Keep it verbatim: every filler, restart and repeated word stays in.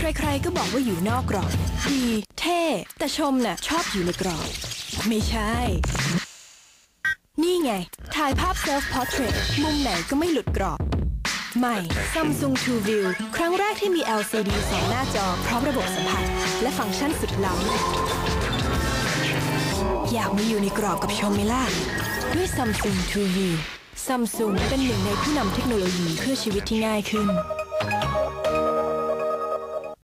ใครๆก็บอกว่าอยู่นอกกรอบดีเท่แต่ชมน่ะชอบอยู่ในกรอบไม่ใช่นี่ไงถ่ายภาพ Self Portrait มุมไหนก็ไม่หลุดกรอบใหม่ Samsung True View ครั้งแรกที่มี แอล ซี ดี สองหน้าจอพร้อมระบบสัมผัสและฟังก์ชันสุดล้ำอยากมาอยู่ในกรอบกับชมไหมล่ะด้วย Samsung True View Samsung เป็นหนึ่งในผู้นำเทคโนโลยีเพื่อชีวิตที่ง่ายขึ้น